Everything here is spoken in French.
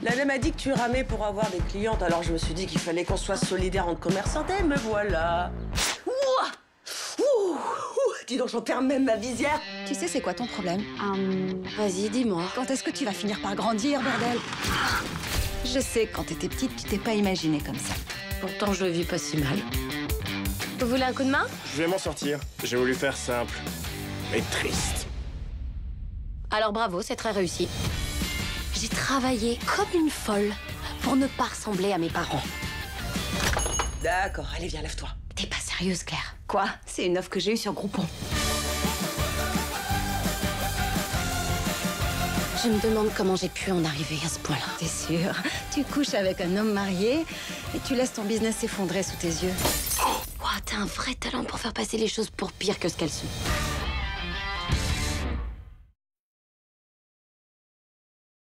Lana m'a dit que tu ramais pour avoir des clientes, alors je me suis dit qu'il fallait qu'on soit solidaires entre commerçantes, et me voilà. Ouah, ouh, ouh, dis donc, j'en perds même ma visière. Tu sais c'est quoi ton problème? Vas-y, dis-moi. Quand est-ce que tu vas finir par grandir, bordel? Je sais que quand t'étais petite, tu t'es pas imaginée comme ça. Pourtant, je le vis pas si mal. Vous voulez un coup de main? Je vais m'en sortir. J'ai voulu faire simple, mais triste. Alors bravo, c'est très réussi. J'ai travaillé comme une folle pour ne pas ressembler à mes parents. D'accord, allez, viens, lève-toi. T'es pas sérieuse, Claire? Quoi? C'est une offre que j'ai eue sur Groupon. Je me demande comment j'ai pu en arriver à ce point-là. T'es sûre? Tu couches avec un homme marié et tu laisses ton business s'effondrer sous tes yeux. Ouah, t'as un vrai talent pour faire passer les choses pour pire que ce qu'elles sont.